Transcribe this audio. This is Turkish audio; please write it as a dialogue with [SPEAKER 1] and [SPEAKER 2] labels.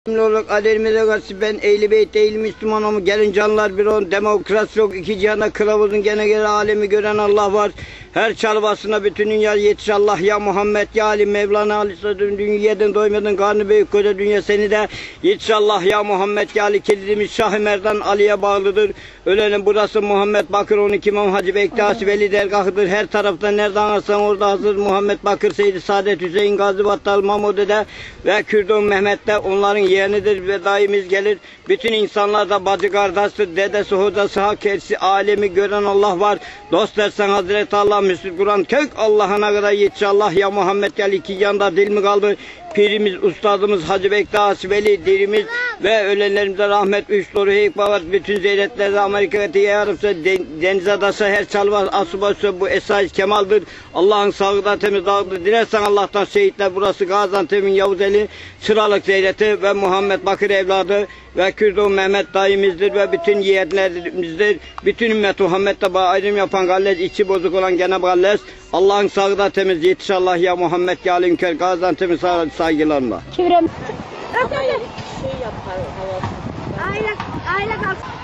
[SPEAKER 1] Olarak alerimize karşı ben Ehl-i Beyt değil Müslümanım. Gelin canlar bir on. Demokrasi yok. İki cihana kılavuzun gene gene alemi gören Allah var. Her çalvasına bütün dünya yetiş Allah ya Muhammed ya Ali Mevlana Ali dünyadan doymadın karnı büyük koca dünya seni de yetiş Allah ya Muhammed ya Ali kilidimiz Şah-ı Merdan Ali'ye bağlıdır. Ölenin burası Muhammed Bakır 12 İmam Hacı Bektaşi Veli dergahıdır. Her taraftan nereden ararsan orada hazır Muhammed Bakır Seydi Saadet Hüseyin Gazi Battal Mahmud Dede ve Kürdün Mehmet de onların yeğenidir ve daimiz gelir. Bütün insanlar da bacı kardeştir. Dedesi, hocası, hakersi, alemi gören Allah var. Dost dersen Hazreti Allah, Müslüm Kur'an kök Allah'ına kadar yetiş Allah ya Muhammed gel iki yanda dil mi kaldı? Pirimiz, ustadımız Hacı Bektaş Veli dirimiz ve ölenlerimize rahmet üç doğru heyik babat bütün zeyretlerde Amerika'da yarımsa deniz adası her çalva asubası bu esas kemaldir. Allah'ın sağlığı temiz dağıdır. Dilersen Allah'tan şehitler burası Gaziantep'in Yavuz Eli Çıralık Zeyreti ve Muhammed Bakır evladı ve Kürdün Mehmet dayımızdır ve bütün yeğenlerimizdir. Bütün ümmet Muhammed'de ayrım yapan galles, içi bozuk olan gene galles. Allah'ın sağlığı temiz yetiş Allah ya Muhammed ya Ali Ünker Gaziantep'in saygılarımla.
[SPEAKER 2] Çevirem.
[SPEAKER 3] Ama şey yapar havası.
[SPEAKER 2] Aile kalsın.